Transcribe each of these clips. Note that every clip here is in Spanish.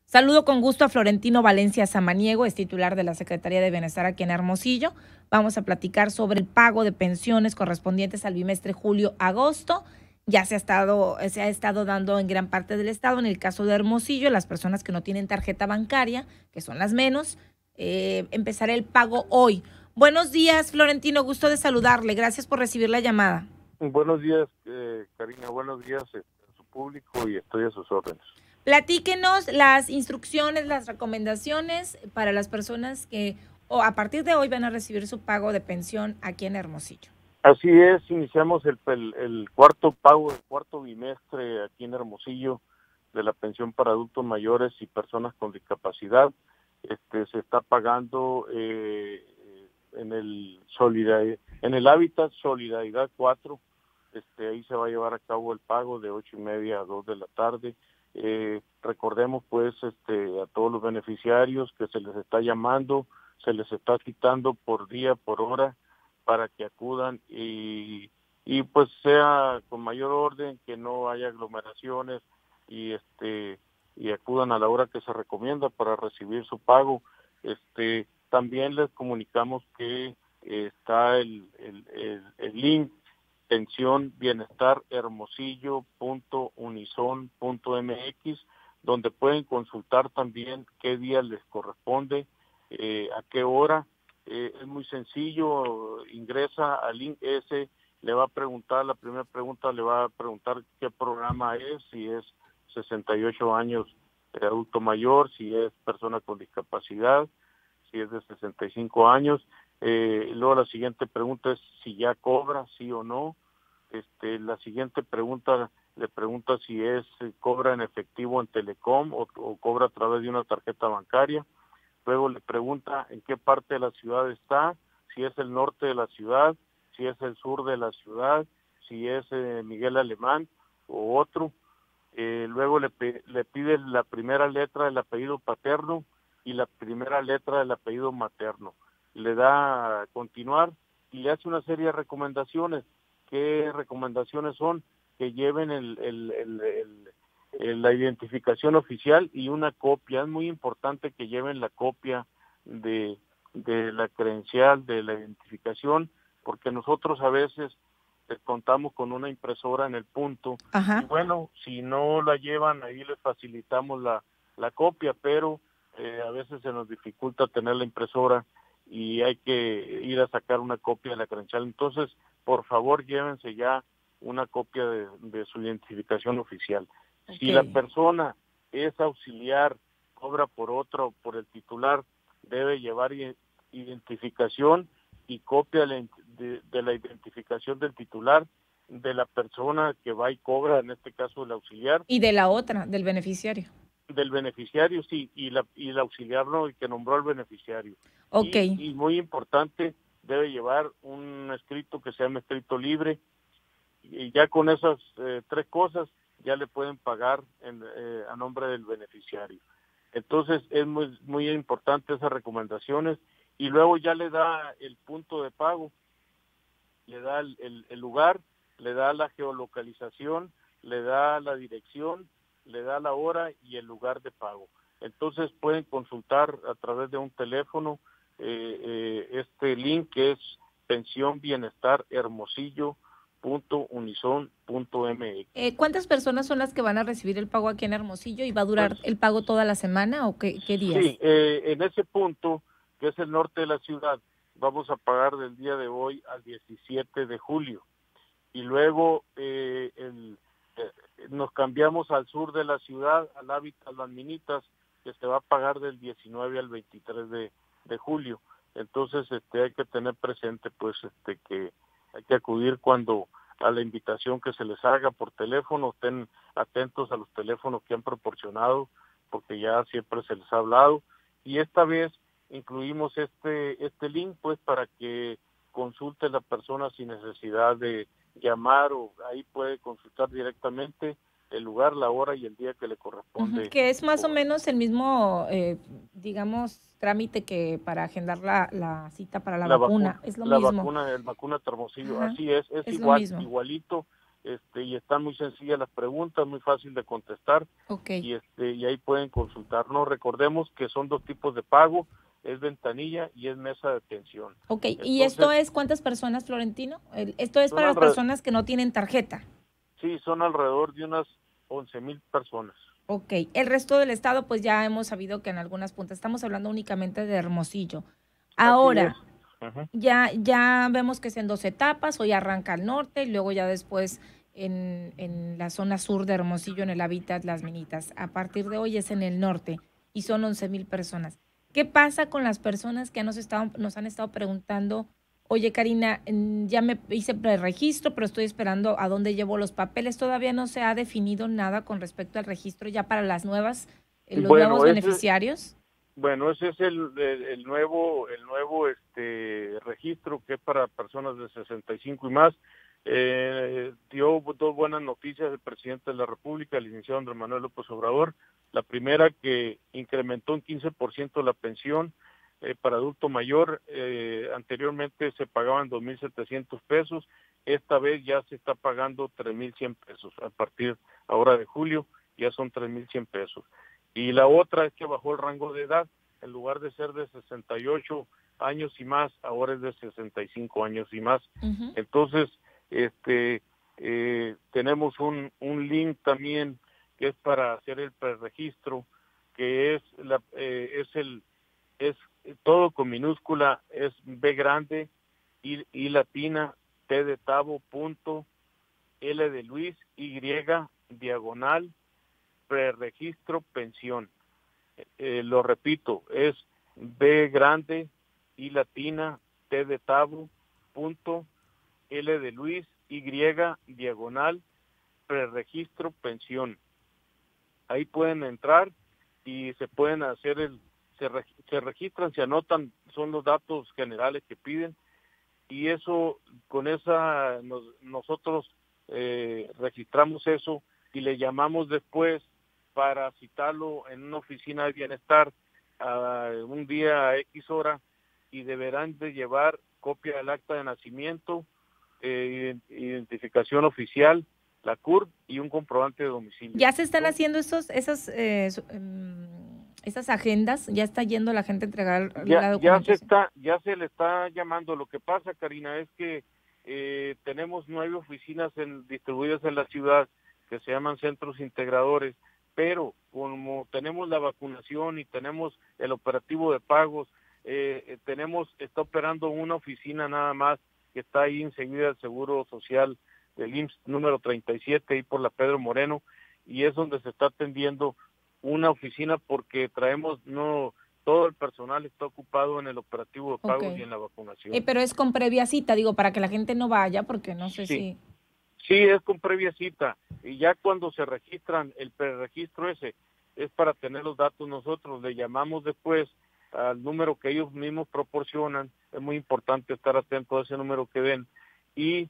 Saludo con gusto a Florentino Valencia Samaniego, es titular de la Secretaría de Bienestar aquí en Hermosillo. Vamos a platicar sobre el pago de pensiones correspondientes al bimestre julio-agosto. Ya se ha estado dando en gran parte del estado. En el caso de Hermosillo, las personas que no tienen tarjeta bancaria, que son las menos, empezará el pago hoy. Buenos días, Florentino, gusto de saludarle. Gracias por recibir la llamada. Buenos días, Karina. Buenos días a su público y estoy a sus órdenes. Platíquenos las instrucciones, las recomendaciones para las personas que a partir de hoy van a recibir su pago de pensión aquí en Hermosillo. Así es, iniciamos el cuarto pago, el cuarto bimestre aquí en Hermosillo de la pensión para adultos mayores y personas con discapacidad. Se está pagando en el Hábitat Solidaridad 4. Ahí se va a llevar a cabo el pago de 8:30 a 2 de la tarde. Recordemos pues a todos los beneficiarios que se les está llamando, se les está citando por día, por hora, para que acudan y pues sea con mayor orden, que no haya aglomeraciones y acudan a la hora que se recomienda para recibir su pago. También les comunicamos que está el link pensión bienestar hermosillo.unison.mx, donde pueden consultar también qué día les corresponde, a qué hora. Es muy sencillo, ingresa al link ese, le va a preguntar, la primera pregunta le va a preguntar qué programa es, si es 68 años de adulto mayor, si es persona con discapacidad, si es de 65 años. Luego la siguiente pregunta es si ya cobra, sí o no. La siguiente pregunta le pregunta si cobra en efectivo en Telecom o cobra a través de una tarjeta bancaria. Luego le pregunta en qué parte de la ciudad está, si es el norte de la ciudad, si es el sur de la ciudad, si es Miguel Alemán o otro. Luego le pide la primera letra del apellido paterno y la primera letra del apellido materno. Le da a continuar y le hace una serie de recomendaciones. ¿Qué recomendaciones son? Que lleven la identificación oficial y una copia. Es muy importante que lleven la copia de la credencial, de la identificación, porque nosotros a veces contamos con una impresora en el punto. Ajá. Y bueno, si no la llevan, ahí les facilitamos la copia, pero a veces se nos dificulta tener la impresora y hay que ir a sacar una copia de la credencial. Entonces, por favor, llévense ya una copia de su identificación oficial. Okay. Si la persona es auxiliar, cobra por otro, por el titular, debe llevar identificación y copia de la identificación del titular, de la persona que va y cobra, en este caso el auxiliar. Y de la otra, del beneficiario. Del beneficiario, sí, y el auxiliar no, el que nombró al beneficiario. Okay. Y muy importante, debe llevar un escrito que se llama escrito libre, y ya con esas tres cosas ya le pueden pagar a nombre del beneficiario. Entonces es muy, muy importante esas recomendaciones, y luego ya le da el punto de pago, le da el lugar, le da la geolocalización, le da la dirección, le da la hora y el lugar de pago. Entonces pueden consultar a través de un teléfono este link, que es pensión bienestar hermosillo.unison.mx. ¿Cuántas personas son las que van a recibir el pago aquí en Hermosillo y va a durar el pago toda la semana o qué días? Sí, en ese punto, que es el norte de la ciudad, vamos a pagar del día de hoy al 17 de julio. Y luego nos cambiamos al sur de la ciudad, al Hábitat Las Minitas, que se va a pagar del 19 al 23 de julio. Entonces hay que tener presente pues que hay que acudir cuando a la invitación que se les haga por teléfono. Estén atentos a los teléfonos que han proporcionado, porque ya siempre se les ha hablado, y esta vez incluimos este link pues para que consulte la persona sin necesidad de llamar, o ahí puede consultar directamente el lugar, la hora y el día que le corresponde. Que es más o menos el mismo, digamos, trámite que para agendar la cita para la vacuna. Es lo la mismo. vacuna, el vacuna Hermosillo, Ajá. así es Es igual, lo mismo. igualito, y están muy sencillas las preguntas, muy fácil de contestar, Okay. y ahí pueden consultarnos. Recordemos que son dos tipos de pago, es ventanilla y es mesa de atención. Okay. ¿Y esto Entonces, es cuántas personas, Florentino? Esto es son para las personas que no tienen tarjeta. sí, son alrededor de unas 11,000 personas. Ok, el resto del estado, pues ya hemos sabido que en algunas puntas, estamos hablando únicamente de Hermosillo. Así es. Ahora, Ajá. ya vemos que es en 2 etapas, hoy arranca al norte y luego ya después en la zona sur de Hermosillo, en el hábitat Las Minitas. A partir de hoy es en el norte y son 11,000 personas. ¿Qué pasa con las personas que nos han estado preguntando? Oye, Karina, ya me hice preregistro, pero estoy esperando a dónde llevo los papeles. Todavía no se ha definido nada con respecto al registro ya para los nuevos Bueno, ese, beneficiarios. bueno, ese es el nuevo, registro que es para personas de 65 y más. Dio dos buenas noticias el presidente de la República, el licenciado Andrés Manuel López Obrador. La primera, que incrementó un 15% la pensión para adulto mayor. Anteriormente se pagaban 2,700 pesos. Esta vez ya se está pagando 3,100 pesos. A partir ahora de julio ya son 3,100 pesos. Y la otra es que bajó el rango de edad. En lugar de ser de 68 años y más, ahora es de 65 años y más. Ujú. Entonces, tenemos un link también que es para hacer el preregistro, que es todo con minúscula, es B grande, I latina, T de Tavo, punto, L de Luis, Y, diagonal, preregistro pensión. Lo repito, es B grande, I latina, T de Tavo, punto, L de Luis, Y, diagonal, preregistro pensión. Ahí pueden entrar y se pueden hacer se registran, se anotan, son los datos generales que piden, y eso, con esa, nosotros registramos eso y le llamamos después para citarlo en una oficina de bienestar un día a X hora, y deberán de llevar copia del acta de nacimiento, identificación oficial, la CURP y un comprobante de domicilio. Ya se están haciendo esas agendas, ya está yendo la gente a entregar la documentación. Ya se le está llamando. Lo que pasa, Karina, es que tenemos 9 oficinas distribuidas en la ciudad que se llaman centros integradores, pero como tenemos la vacunación y tenemos el operativo de pagos, está operando una oficina nada más que está ahí enseguida del Seguro Social del IMSS número 37, ahí por la Pedro Moreno, y es donde se está atendiendo una oficina, porque todo el personal está ocupado en el operativo de pagos y Ok. en la vacunación. Pero es con previa cita, digo, para que la gente no vaya, porque no sé Sí, si... sí, es con previa cita, y ya cuando se registran, el preregistro ese es para tener los datos. Nosotros le llamamos después al número que ellos mismos proporcionan. Es muy importante estar atento a ese número que den, y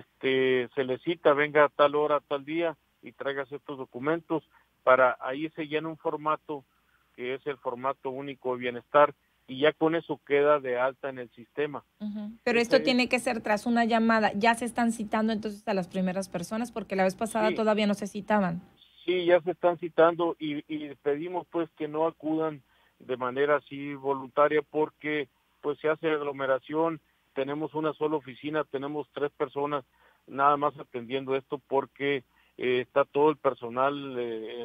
se le cita: venga a tal hora, a tal día, y traigas estos documentos. Ahí se llena un formato que es el formato único de bienestar, y ya con eso queda de alta en el sistema. Ujú. Pero esto tiene que ser tras una llamada. Ya se están citando entonces a las primeras personas, porque la vez pasada Sí, todavía no se citaban. sí, ya se están citando, y pedimos pues que no acudan de manera así voluntaria, porque pues se hace aglomeración. Tenemos una sola oficina, tenemos 3 personas nada más atendiendo esto, porque está todo el personal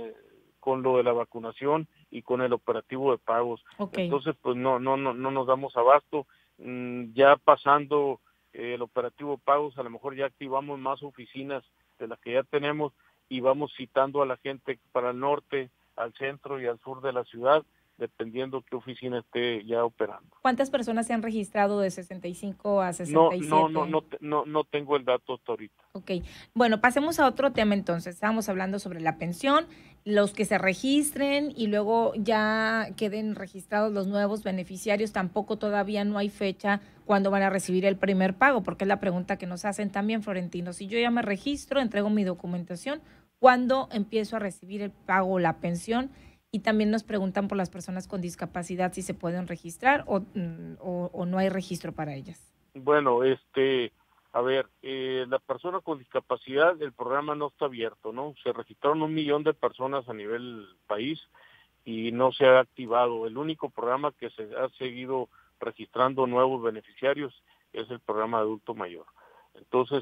con lo de la vacunación y con el operativo de pagos. Ok. Entonces pues no nos damos abasto. Ya pasando el operativo de pagos, a lo mejor ya activamos más oficinas de las que ya tenemos, y vamos citando a la gente para el norte, al centro y al sur de la ciudad, dependiendo qué oficina esté ya operando. ¿Cuántas personas se han registrado de 65 a 67? No tengo el dato hasta ahorita. Ok, bueno, pasemos a otro tema entonces. Estábamos hablando sobre la pensión, los que se registren y luego ya queden registrados los nuevos beneficiarios. Tampoco todavía no hay fecha cuando van a recibir el primer pago, porque es la pregunta que nos hacen también, Florentino. Si yo ya me registro, entrego mi documentación, ¿cuándo empiezo a recibir el pago o la pensión? Y también nos preguntan por las personas con discapacidad si se pueden registrar o no hay registro para ellas. Bueno, A ver, la persona con discapacidad, el programa no está abierto, ¿no? Se registraron 1 millón de personas a nivel país y no se ha activado. El único programa que se ha seguido registrando nuevos beneficiarios es el programa de adulto mayor. Entonces,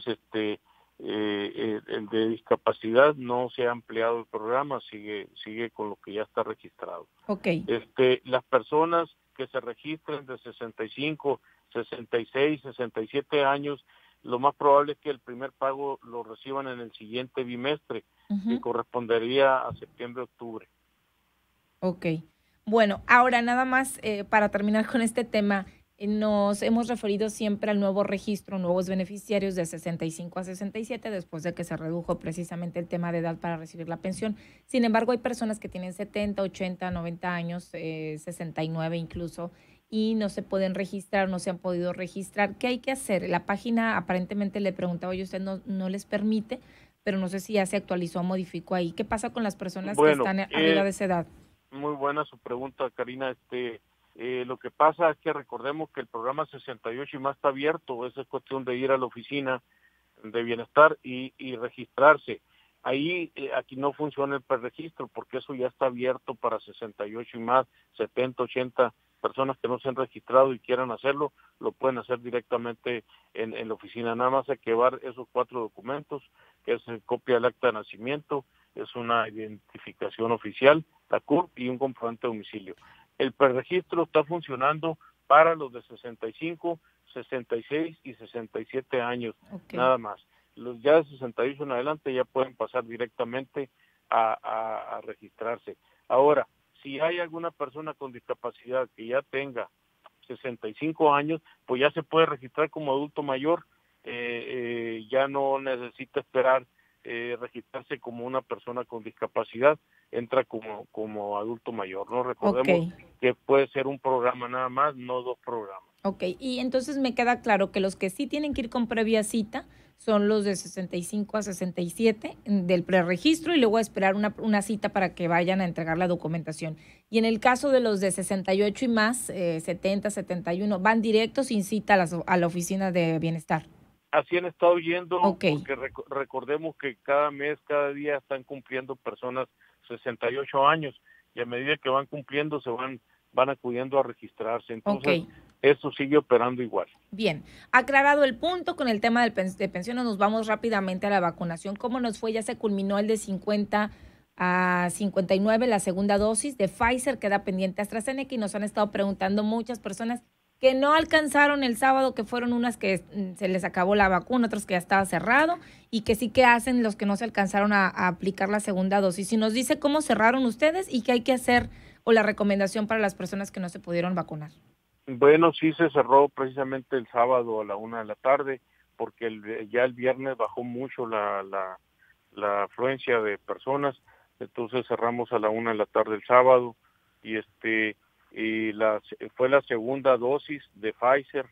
el de discapacidad no se ha ampliado el programa, sigue con lo que ya está registrado. Okay. Las personas que se registren de 65, 66, 67 años, lo más probable es que el primer pago lo reciban en el siguiente bimestre, que correspondería a septiembre-octubre. Ok. Bueno, ahora nada más para terminar con este tema, nos hemos referido siempre al nuevo registro, nuevos beneficiarios de 65 a 67, después de que se redujo precisamente el tema de edad para recibir la pensión. Sin embargo, hay personas que tienen 70, 80, 90 años, 69 incluso, y no se pueden registrar, no se han podido registrar. ¿Qué hay que hacer? La página, aparentemente le preguntaba yo, usted no les permite, pero no sé si ya se actualizó o modificó ahí. ¿Qué pasa con las personas que Bueno, están arriba de esa edad? muy buena su pregunta, Karina. Lo que pasa es que recordemos que el programa 68 y más está abierto. Esa es cuestión de ir a la oficina de bienestar y registrarse. Ahí, aquí no funciona el preregistro porque eso ya está abierto para 68 y más, 70, 80 personas que no se han registrado y quieran hacerlo, lo pueden hacer directamente en la oficina. Nada más hay que llevar esos 4 documentos, que es copia del acta de nacimiento, es una identificación oficial, la CURP y un comprobante de domicilio. El preregistro está funcionando para los de 65, 66 y 67 años, nada más. Los ya de 68 en adelante ya pueden pasar directamente a registrarse. Ahora, si hay alguna persona con discapacidad que ya tenga 65 años, pues ya se puede registrar como adulto mayor, ya no necesita esperar registrarse como una persona con discapacidad, entra como adulto mayor, ¿no? Recordemos que puede ser un programa nada más, no 2 programas. Ok, y entonces me queda claro que los que sí tienen que ir con previa cita son los de 65 a 67 del preregistro y luego esperar una cita para que vayan a entregar la documentación. Y en el caso de los de 68 y más, 70, 71, van directos sin cita a la oficina de bienestar. Así han estado yendo, porque recordemos que cada mes, cada día están cumpliendo personas 68 años y a medida que van cumpliendo van acudiendo a registrarse. Entonces, eso sigue operando igual. Bien, aclarado el punto con el tema de pensiones, nos vamos rápidamente a la vacunación. ¿Cómo nos fue? Ya se culminó el de 50 a 59, la segunda dosis de Pfizer, queda pendiente AstraZeneca y nos han estado preguntando muchas personas que no alcanzaron el sábado, que fueron unas que se les acabó la vacuna, otros que ya estaba cerrado, y que sí que hacen los que no se alcanzaron a aplicar la segunda dosis. Si nos dice cómo cerraron ustedes y qué hay que hacer o la recomendación para las personas que no se pudieron vacunar. Bueno, sí se cerró precisamente el sábado a la 1 de la tarde, porque ya el viernes bajó mucho la afluencia de personas, entonces cerramos a la 1 de la tarde el sábado, y fue la segunda dosis de Pfizer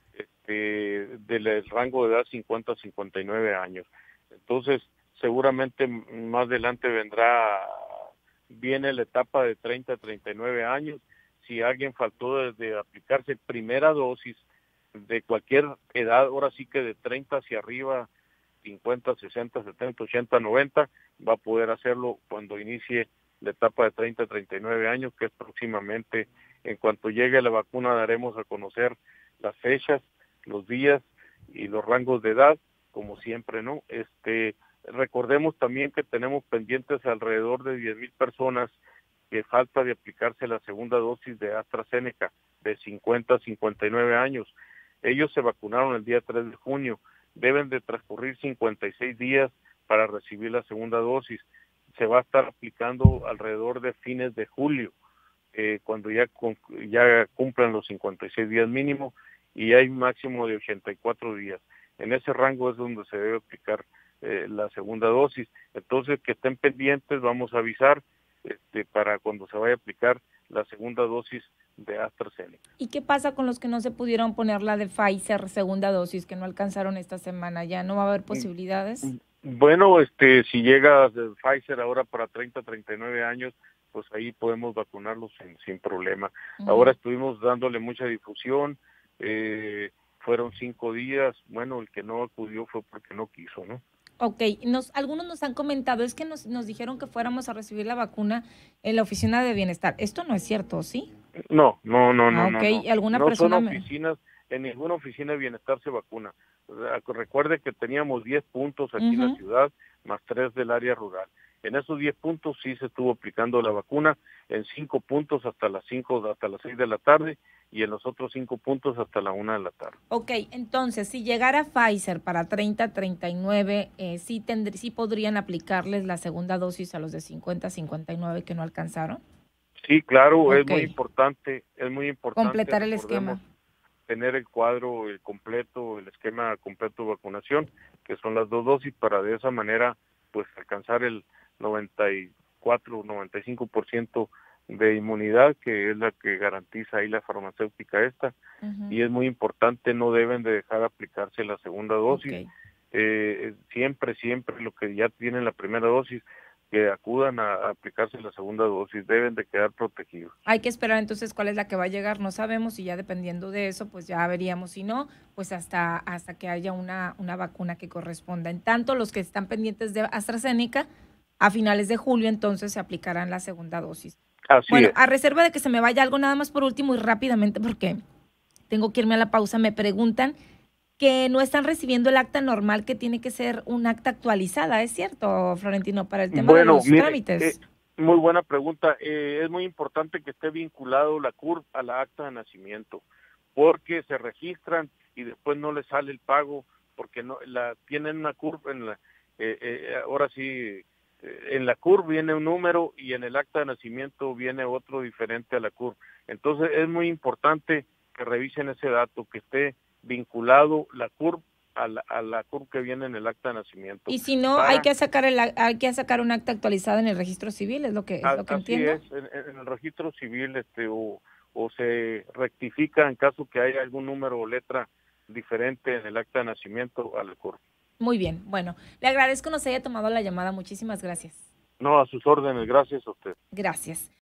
del rango de edad 50 a 59 años. Entonces, seguramente más adelante viene la etapa de 30 a 39 años. Si alguien faltó de aplicarse primera dosis de cualquier edad, ahora sí que de 30 hacia arriba, 50, 60, 70, 80, 90, va a poder hacerlo cuando inicie la etapa de 30 a 39 años, que es próximamente. En cuanto llegue la vacuna daremos a conocer las fechas, los días y los rangos de edad, como siempre, ¿no? Recordemos también que tenemos pendientes alrededor de 10,000 personas que falta de aplicarse la segunda dosis de AstraZeneca de 50 a 59 años. Ellos se vacunaron el día 3 de junio. Deben de transcurrir 56 días para recibir la segunda dosis. Se va a estar aplicando alrededor de fines de julio, cuando ya cumplan los 56 días mínimo, y hay un máximo de 84 días. En ese rango es donde se debe aplicar la segunda dosis. Entonces, que estén pendientes, vamos a avisar para cuando se vaya a aplicar la segunda dosis de AstraZeneca. ¿Y qué pasa con los que no se pudieron poner la de Pfizer segunda dosis, que no alcanzaron esta semana? ¿Ya no va a haber posibilidades? Bueno, si llega Pfizer ahora para 30, 39 años, pues ahí podemos vacunarlos sin problema. Ahora estuvimos dándole mucha difusión, fueron 5 días. Bueno, el que no acudió fue porque no quiso, ¿no? Ok, algunos nos han comentado, es que nos dijeron que fuéramos a recibir la vacuna en la oficina de bienestar. Esto no es cierto, ¿sí? No, no, no, no, Ah, no, ok, no. alguna No son persona me... oficinas, en ninguna oficina de bienestar se vacuna. O sea, recuerde que teníamos 10 puntos aquí en la Ujú. ciudad, más 3 del área rural. En esos 10 puntos sí se estuvo aplicando la vacuna, en 5 puntos hasta las 5, hasta las 6 de la tarde, y en los otros 5 puntos hasta la 1 de la tarde. Ok, entonces, si llegara Pfizer para 30-39, sí podrían aplicarles la segunda dosis a los de 50-59 que no alcanzaron. Sí, claro, Ok, es muy importante, completar el esquema. recordemos, tener el cuadro completo, el esquema completo de vacunación, que son las 2 dosis, para de esa manera pues alcanzar el 94-95% de inmunidad, que es la que garantiza ahí la farmacéutica esta. Ujú. Y es muy importante, no deben de dejar de aplicarse la segunda dosis. Ok. Siempre lo que ya tienen la primera dosis, que acudan a aplicarse la segunda dosis, deben de quedar protegidos. Hay que esperar entonces cuál es la que va a llegar, no sabemos, y ya dependiendo de eso, pues ya veríamos. Si no, pues hasta que haya una vacuna que corresponda. En tanto, los que están pendientes de AstraZeneca, a finales de julio entonces se aplicarán la segunda dosis. Así Bueno, es. a reserva de que se me vaya algo nada más por último y rápidamente, porque tengo que irme a la pausa, me preguntan que no están recibiendo el acta normal, que tiene que ser un acta actualizada, ¿es cierto, Florentino, para el tema de Bueno, los mire, trámites? muy buena pregunta. Es muy importante que esté vinculado la CURP a la acta de nacimiento, porque se registran y después no les sale el pago, porque no tienen una CURP ahora sí, en la CURP viene un número y en el acta de nacimiento viene otro diferente a la CURP. Entonces es muy importante que revisen ese dato, que esté vinculado la CURP a la CURP que viene en el acta de nacimiento. Y si no, Para hay que sacar un acta actualizada en el registro civil, es lo que Así entiendo. es, en el registro civil o se rectifica en caso que haya algún número o letra diferente en el acta de nacimiento a la CURP. Muy bien, bueno, le agradezco nos haya tomado la llamada, muchísimas gracias. No, a sus órdenes, gracias a usted. Gracias.